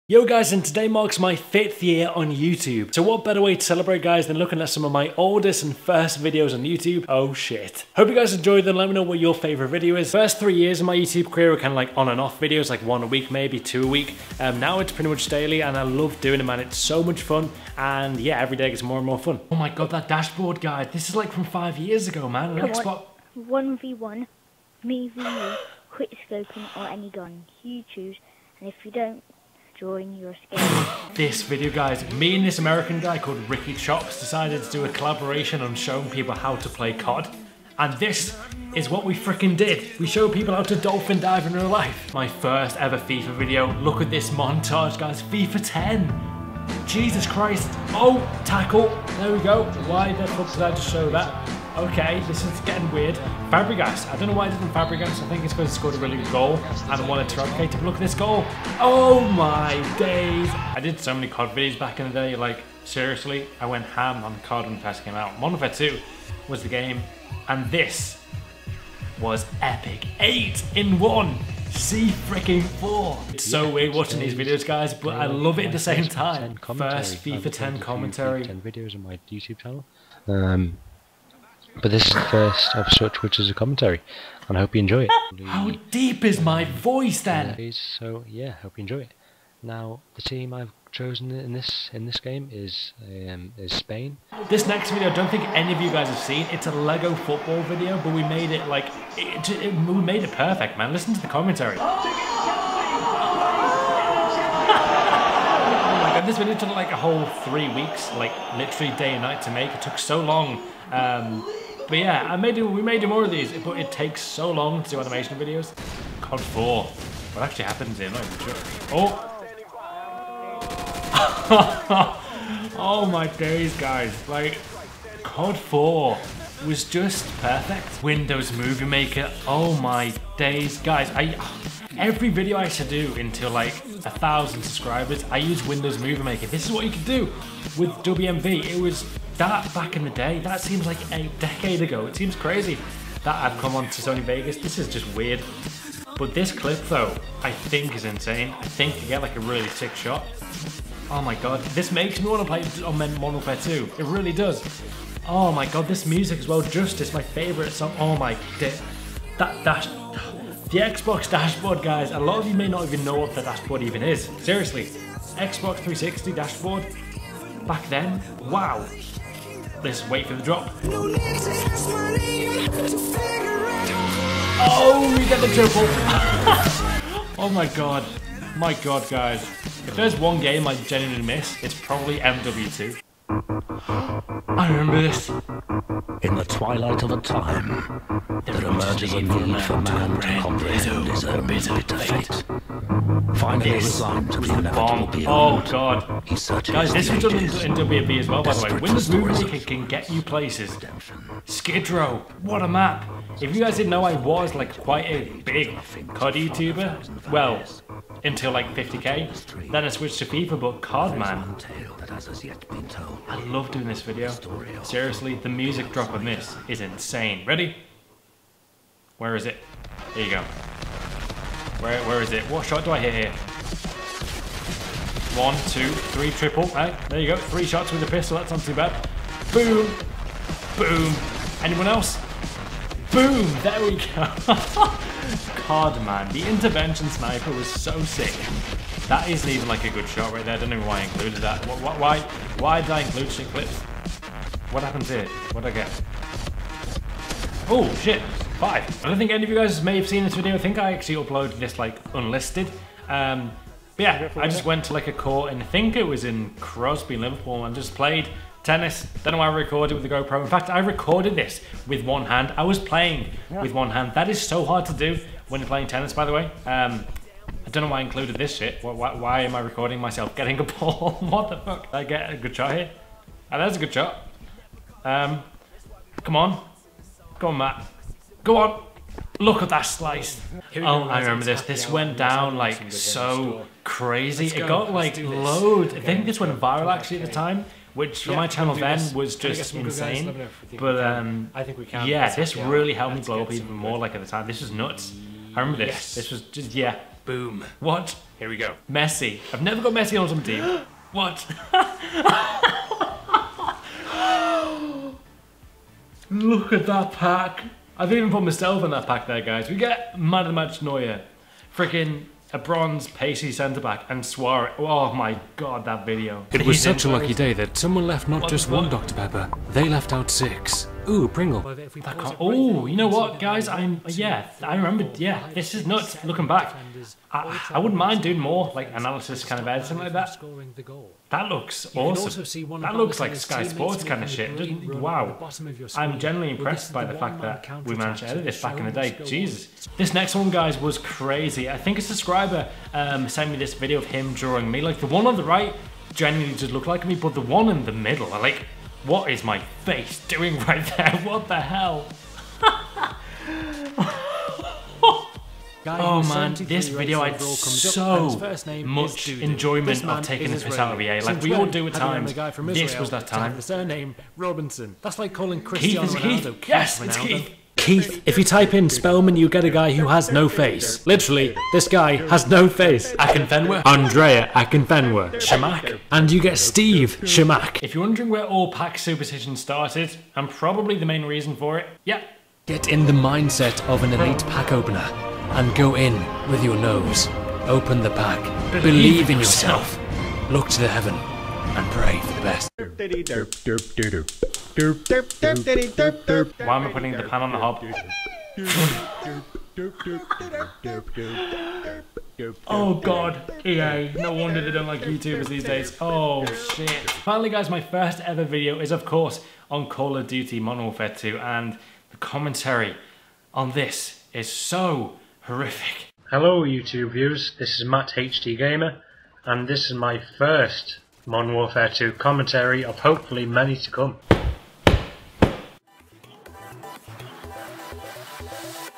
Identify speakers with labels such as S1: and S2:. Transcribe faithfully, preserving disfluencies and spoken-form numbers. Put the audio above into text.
S1: Yo guys, and today marks my fifth year on YouTube. So what better way to celebrate, guys, than looking at some of my oldest and first videos on YouTube? Oh shit. Hope you guys enjoyed them. Let me know what your favorite video is. First three years of my YouTube career were kind of like on and off videos, like one a week, maybe two a week. Um, now it's pretty much daily and I love doing it, man. It's so much fun. And yeah, every day gets more and more fun. Oh my God, that dashboard guide. This is like from five years ago, man. An Xbox.
S2: one v one, me v you, quick scoping or any gun. You choose, and if you don't, join your scared.
S1: This video, guys, me and this American guy called Ricky Chops decided to do a collaboration on showing people how to play C O D. And this is what we freaking did. We showed people how to dolphin dive in real life. My first ever FIFA video. Look at this montage, guys. FIFA ten. Jesus Christ. Oh, tackle. There we go. Why the fuck did I just show that? Okay, this is getting weird. Fabregas. I don't know why I did Fabregas. I think it's because he scored a really good goal and I wanted to replicate it. Look at this goal. Oh my days. I did so many C O D videos back in the day. Like, seriously, I went ham on C O D when it first came out. Modern Warfare two was the game. And this was epic. Eight in one. C freaking four. It's so weird watching these videos, guys, but I love it at the same time. First FIFA ten commentary.
S3: ten videos on my YouTube channel. Um, But this is the first episode which is a commentary, and I hope you enjoy it.
S1: How deep is my voice then?
S3: So yeah, hope you enjoy it. Now the team I've chosen in this in this game is um, is Spain.
S1: This next video, I don't think any of you guys have seen. It's a Lego football video, but we made it like it, it, we made it perfect, man. Listen to the commentary. Oh my God, this video took like a whole three weeks, like literally day and night to make. It took so long. Um, But yeah, I made it, we made more of these, but it takes so long to do animation videos. C O D four. What actually happens here? I'm not even sure. Oh! Oh my days, guys. Like, C O D four was just perfect. Windows Movie Maker. Oh my days. Guys, I every video I used to do until like a thousand subscribers, I use Windows Movie Maker. This is what you could do with W M V. It was that back in the day. That seems like a decade ago. It seems crazy that I've come on to Sony Vegas. This is just weird. But this clip though, I think is insane. I think you get like a really sick shot. Oh my God, this makes me want to play on Modern Warfare two. It really does. Oh my God, this music as well. Justice, my favorite song. Oh my god, that dash, the Xbox dashboard, guys. A lot of you may not even know what the dashboard even is. Seriously, Xbox three sixty dashboard back then. Wow. Let's wait for the drop. Oh, we get the triple. Oh my God. My God, guys. If there's one game I genuinely miss, it's probably M W two. I remember this.
S4: In the twilight of a time, there emerges a need for man to comprehend his own bitter fate. Finally resigned to the inevitable beyond.
S1: Oh God.
S4: He searches
S1: Guys, this was done in, in W M V as well, by the way.
S4: Desperate
S1: Windows
S4: for
S1: Movie
S4: stories
S1: Maker can get you places. Skid Row, what a map. If you guys didn't know, I was like quite a big C O D YouTuber. Well, until like fifty K. Then I switched to FIFA, but C O D, man. I love doing this video. Seriously, the music drop on this is insane. Ready? Where is it? Here you go. Where, where is it? What shot do I hit here? One, two, three, triple. Right, there you go. Three shots with a pistol. That's not too bad. Boom. Boom. Anyone else? Boom. There we go. C O D, man. The intervention sniper was so sick. That isn't even like a good shot right there. I don't know why I included that. Why, why, why did I include shit clips? What happens here? What did I get? Oh, shit. Five. I don't think any of you guys may have seen this video. I think I actually uploaded this like unlisted. Um, but yeah, I just went to like a court and I think it was in Crosby, Liverpool, and just played tennis. Don't know why I recorded with the GoPro. In fact, I recorded this with one hand. I was playing yeah. with one hand. That is so hard to do when you're playing tennis, by the way. Um, I don't know why I included this shit. Why, why, why am I recording myself getting a ball? What the fuck? Did I get a good shot here? Oh, that's a good shot. Um, come on. Go on, Matt. Go on. Look at that slice. Oh, I remember this. This went down like so crazy. It got like loads. I think this went viral actually at the time, which for my channel then was just insane. But um, yeah, this really helped me blow up even more like at the time. This was nuts. I remember this. This was just, yeah. Boom. What? Here we go. Messi. I've never got Messi on some team. What? Look at that pack. I've even put myself in that pack there, guys. We get man of the match Neuer. Freaking a bronze pacey centre back and Suarez. Oh my god, that video.
S5: It was such a lucky day that someone left not what, just what? one Doctor Pepper, they left out six. Ooh, Pringle.
S1: Oh, you know what, guys? I'm yeah, I remember. Yeah, this is nuts. Looking back, I, I wouldn't mind doing more like analysis kind of editing like that. That looks awesome. That looks like Sky Sports kind of shit. Wow, I'm genuinely impressed by the fact that we managed to edit this back in the day. Jesus, this next one, guys, was crazy. I think a subscriber um, sent me this video of him drawing me. Like the one on the right genuinely just looked like me, but the one in the middle, I like. What is my face doing right there? What the hell? Oh man, this video I had so much enjoyment of taking this out of E A. Like we all do at times. This was that time.
S5: The surname Robinson. That's like calling
S1: Keith
S5: Cristiano
S1: is Keith.
S5: Ronaldo.
S1: Yes, it's Keith.
S5: Keith, if you type in Spellman, you get a guy who has no face. Literally, this guy has no face.
S1: Akinfenwa.
S5: Andrea Akinfenwa.
S1: Shamak.
S5: And you get Steve Shamak.
S1: If you're wondering where all pack superstition started, and probably the main reason for it, yeah.
S5: Get in the mindset of an elite pack opener and go in with your nose. Open the pack.
S1: Believe,
S5: Believe in
S1: in
S5: yourself.
S1: yourself.
S5: Look to the heaven and pray for the best.
S1: Why am I putting the pan on the hob? Oh god, E A, no wonder they don't like YouTubers these days. Oh shit. Finally guys, my first ever video is of course on Call of Duty Modern Warfare two, and the commentary on this is so horrific. Hello YouTube viewers, this is Matt H D Gamer, and this is my first Modern Warfare two commentary of hopefully many to come.